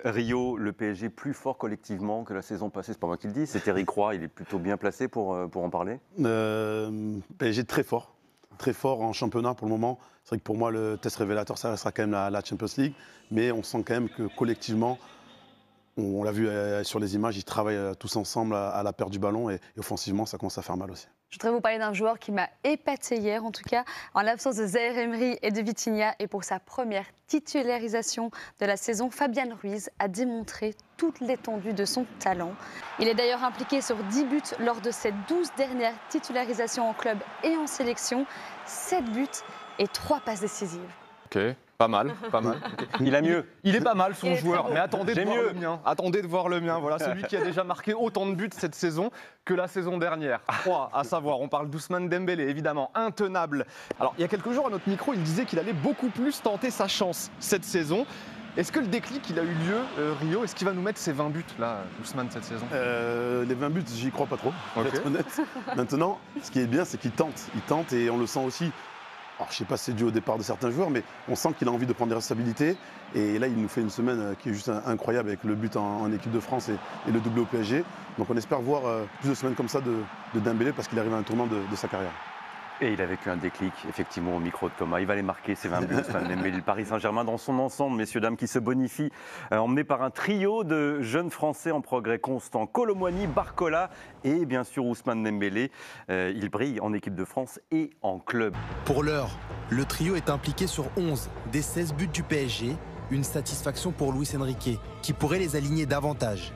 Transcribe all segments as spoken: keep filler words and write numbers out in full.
Rio, le P S G plus fort collectivement que la saison passée, c'est pas moi qui le dis, c'est Eric Roy, il est plutôt bien placé pour, euh, pour en parler. Euh, P S G très fort, très fort en championnat pour le moment. C'est vrai que pour moi, le test révélateur, ça restera quand même la, la Champions League, mais on sent quand même que collectivement, on, on l'a vu euh, sur les images, ils travaillent euh, tous ensemble à, à la perte du ballon et, et offensivement, ça commence à faire mal aussi. Je voudrais vous parler d'un joueur qui m'a épaté hier, en tout cas, en l'absence de Zaïre Emery et de Vitinha. Et pour sa première titularisation de la saison, Fabian Ruiz a démontré toute l'étendue de son talent. Il est d'ailleurs impliqué sur dix buts lors de ses douze dernières titularisations en club et en sélection. sept buts et trois passes décisives. Ok, pas mal, pas mal. Il a mieux. Il, il est pas mal son Il est joueur, très beau. mais attendez de J'ai voir mieux. le mien. Attendez de voir le mien. Voilà, celui qui a déjà marqué autant de buts cette saison que la saison dernière. Trois, à savoir, on parle d'Ousmane Dembélé, évidemment, intenable. Alors, il y a quelques jours à notre micro, il disait qu'il allait beaucoup plus tenter sa chance cette saison. Est-ce que le déclic, il a eu lieu, euh, Rio? Est-ce qu'il va nous mettre ses vingt buts, là, Ousmane, cette saison? Euh, les vingt buts, j'y crois pas trop, pour Ok. être honnête. Maintenant, ce qui est bien, c'est qu'il tente. Il tente et on le sent aussi. Alors, je ne sais pas si c'est dû au départ de certains joueurs, mais on sent qu'il a envie de prendre des responsabilités. Et là, il nous fait une semaine euh, qui est juste incroyable avec le but en, en équipe de France et, et le doublé au P S G. Donc on espère voir euh, plus de semaines comme ça de, de Dembélé parce qu'il arrive à un tournant de, de sa carrière. Et il a vécu un déclic, effectivement, au micro de Thomas. Il va aller marquer ses vingt buts, Ousmane Dembélé, le Paris Saint-Germain dans son ensemble, messieurs, dames, qui se bonifie, euh, emmené par un trio de jeunes Français en progrès constant. Kolo Muani, Barcola et bien sûr Ousmane Dembélé. Euh, il brille en équipe de France et en club. Pour l'heure, le trio est impliqué sur onze des seize buts du P S G. Une satisfaction pour Luis Enrique, qui pourrait les aligner davantage.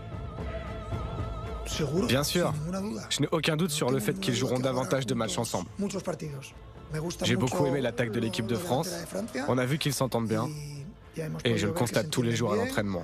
Bien sûr, je n'ai aucun doute sur le fait qu'ils joueront davantage de matchs ensemble. J'ai beaucoup aimé l'attaque de l'équipe de France, on a vu qu'ils s'entendent bien, et je le constate tous les jours à l'entraînement.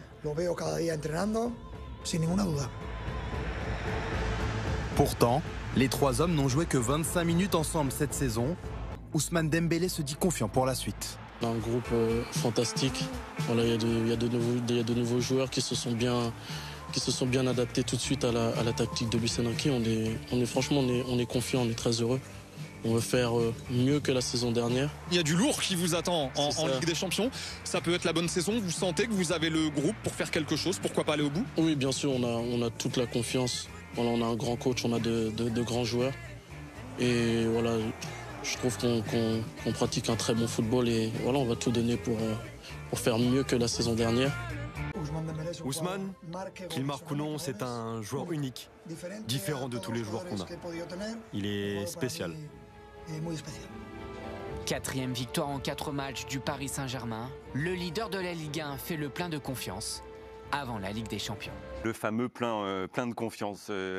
Pourtant, les trois hommes n'ont joué que vingt-cinq minutes ensemble cette saison. Ousmane Dembélé se dit confiant pour la suite. Un groupe euh, fantastique. Voilà, il y a de, il y a de nouveaux, il y a de nouveaux joueurs qui se sont bien, qui se sont bien adaptés tout de suite à la, à la tactique de Luis Enrique. On est, on est franchement, on est, on est confiant, on est très heureux. On veut faire euh, mieux que la saison dernière. Il y a du lourd qui vous attend en, en Ligue des Champions. Ça peut être la bonne saison. Vous sentez que vous avez le groupe pour faire quelque chose. Pourquoi pas aller au bout? Oui, bien sûr, on a, on a toute la confiance. Voilà, on a un grand coach, on a de, de, de grands joueurs. Et voilà, je trouve qu'on qu'on, qu'on pratique un très bon football et voilà, on va tout donner pour, euh, pour faire mieux que la saison dernière. Ousmane, qu'il marque ou non, c'est un joueur unique, différent de tous les joueurs qu'on a. Il est spécial. Quatrième victoire en quatre matchs du Paris Saint-Germain, le leader de la Ligue un fait le plein de confiance avant la Ligue des Champions. Le fameux plein, euh, plein de confiance. Euh...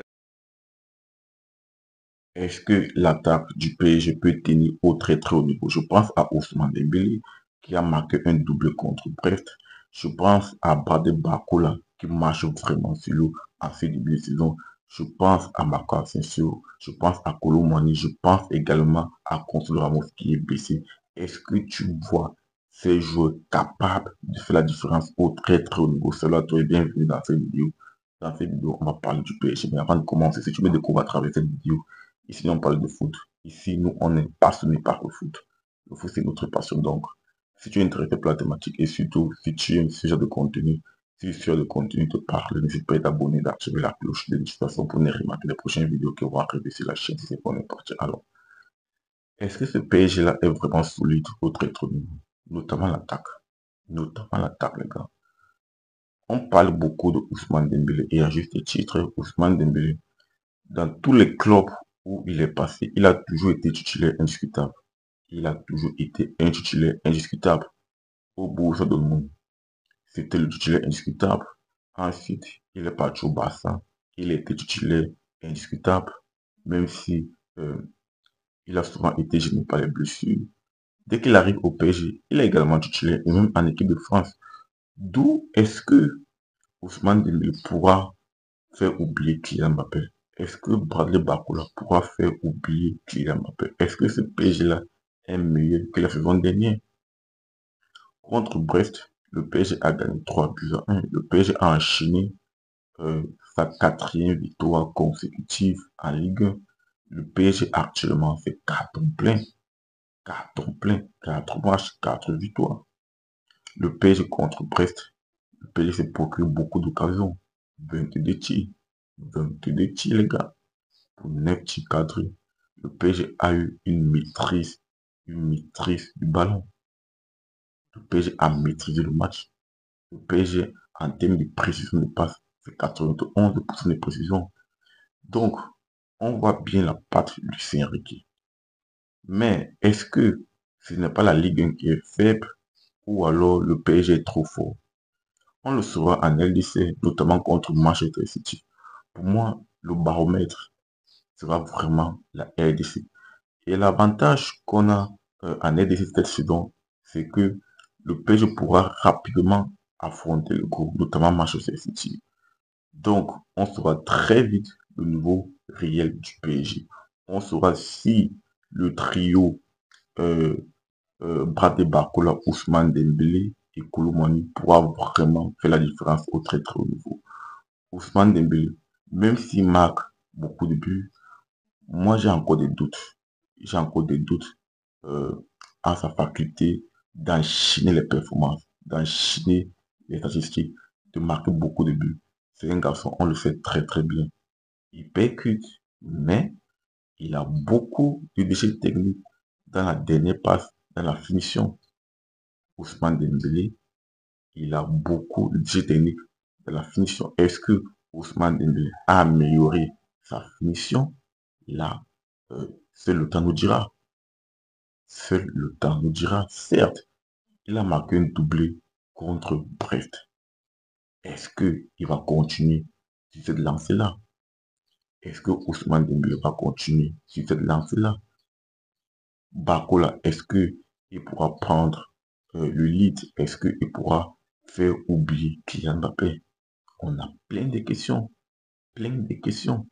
Est-ce que l'attaque du P S G peut tenir au très très haut niveau? Je pense à Ousmane Dembélé qui a marqué un double contre Brest. Je pense à Bradé Barcola qui marche vraiment sur l'eau à ce début de saison. Je pense à Marco Asensio. Je pense à Kolo Muani. Je pense également à Gonçalo Ramos qui est blessé. Est-ce que tu vois ces joueurs capables de faire la différence au très très haut niveau? Cela, toi et bienvenue dans cette vidéo. Dans cette vidéo, on va parler du P S G. Mais avant de commencer, si tu me découvres à travers cette vidéo, ici, on parle de foot. Ici, nous, on est passionnés par le foot. Le foot, c'est notre passion. Donc, si tu es intéressé par la thématique et surtout, si tu aimes ce genre de contenu, si ce genre de contenu te parle, n'hésite pas à t'abonner, d'activer la cloche de notification pour ne rien manquer les prochaines vidéos qui vont arriver sur la chaîne. Si c'est pour parti. Alors, est-ce que ce P S G-là est vraiment solide au très haut niveau? Notamment l'attaque. Notamment l'attaque, les gars. On parle beaucoup de Ousmane Dembélé et à juste titre, Ousmane Dembélé, dans tous les clubs où il est passé, il a toujours été titulaire indiscutable. Il a toujours été un titulaire indiscutable. Au Borussia Dortmund, c'était le titulaire indiscutable. Ensuite, il est parti au Barça. Il a été titulaire indiscutable, même si euh, il a souvent été gêné par les blessures. Dès qu'il arrive au P S G, il est également titulaire, et même en équipe de France. D'où est-ce que Ousmane Dembélé pourra faire oublier Kylian Mbappé? Est-ce que Bradley Barcola pourra faire oublier Kylian Mbappé? Est-ce que ce P S G-là est meilleur que la saison dernière? Contre Brest, le P S G a gagné trois buts à un. Le P S G a enchaîné euh, sa quatrième victoire consécutive en Ligue un. Le P S G actuellement fait carton plein. Carton plein. quatre matchs, quatre victoires. Le P S G contre Brest, Le P S G s'est procuré beaucoup d'occasions. vingt-deux tirs. vingt-deux tirs, les gars. Pour neuf tirs cadrés. Le P S G a eu une maîtrise, une maîtrise du ballon. Le P S G a maîtrisé le match. Le P S G, en termes de précision de passe, c'est quatre-vingt-onze pour cent de précision. Donc, on voit bien la patte du Luis Enrique. Mais est-ce que ce n'est pas la Ligue un qui est faible ou alors le P S G est trop fort? On le saura en L D C, notamment contre Manchester City. Pour moi, le baromètre sera vraiment la L D C. Et l'avantage qu'on a euh, en L D C cette saison, c'est que le P S G pourra rapidement affronter le groupe, notamment Manchester City. Donc, on saura très vite le niveau réel du P S G. On saura si le trio euh, euh, Bradé Barcola, Ousmane Dembélé et Kolo Muani pourra vraiment faire la différence au très très haut niveau. Ousmane Dembélé, même s'il marque beaucoup de buts, moi j'ai encore des doutes. J'ai encore des doutes euh, à sa faculté d'enchaîner les performances, d'enchaîner les statistiques, de marquer beaucoup de buts. C'est un garçon, on le sait très très bien. Il percute, mais il a beaucoup de déchets techniques dans la dernière passe, dans la finition. Ousmane Dembélé, il a beaucoup de déchets techniques dans la finition. Est-ce que Ousmane Dembélé a amélioré sa finition? Là, euh, seul le temps nous dira. Seul le temps nous dira. Certes, il a marqué un doublé contre Brest. Est-ce qu'il va continuer sur cette lancée-là? Est-ce que Ousmane Dembélé va continuer sur cette lancée-là? Barcola, est-ce qu'il pourra prendre euh, le lead? Est-ce qu'il pourra faire oublier Kylian Mbappé? On a plein de questions. Plein de questions.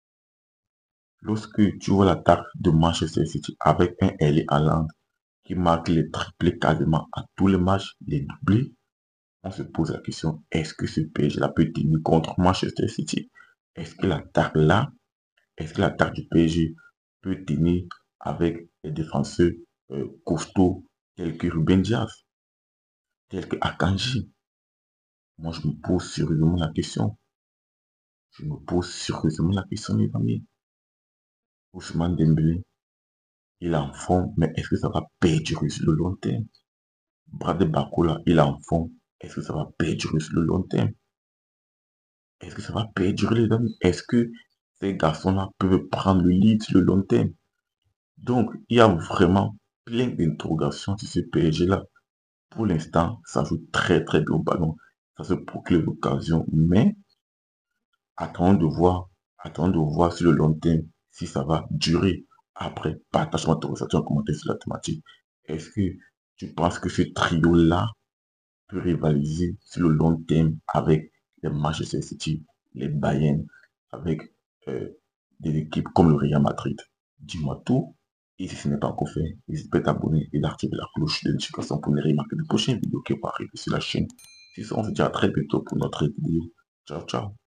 Lorsque tu vois l'attaque de Manchester City avec un Erling Haaland qui marque les triplés quasiment à tous les matchs, les doublés, on se pose la question, est-ce que ce P S G là peut tenir contre Manchester City? Est-ce que l'attaque là, est-ce que l'attaque du P S G peut tenir avec les défenseurs euh, costauds tels que Ruben Dias, tels que Akanji? Moi, je me pose sérieusement la question. Je me pose sérieusement la question, mes amis. Ousmane Dembélé, il est en fond, mais est-ce que ça va perdurer sur le long terme? Bradé Barcola, il est en fond, est-ce que ça va perdurer sur le long terme? Est-ce que ça va perdurer, les amis? Est-ce que ces garçons-là peuvent prendre le lead sur le long terme? Donc, il y a vraiment plein d'interrogations sur ce P S G-là. Pour l'instant, ça joue très très bien au ballon. Ça se procure l'occasion, mais attendons de voir, attendons de voir sur le long terme si ça va durer. Après, partage-moi ton ressenti en commentaire sur la thématique. Est-ce que tu penses que ce trio-là peut rivaliser sur le long terme avec les Manchester City, les Bayern, avec euh, des équipes comme le Real Madrid? Dis-moi tout. Et si ce n'est pas encore fait, n'hésite pas à t'abonner et d'activer la cloche de notification pour ne rien manquer de prochaines vidéos qui vont arriver sur la chaîne. Si ça, on se dit à très bientôt pour notre vidéo. Ciao, ciao.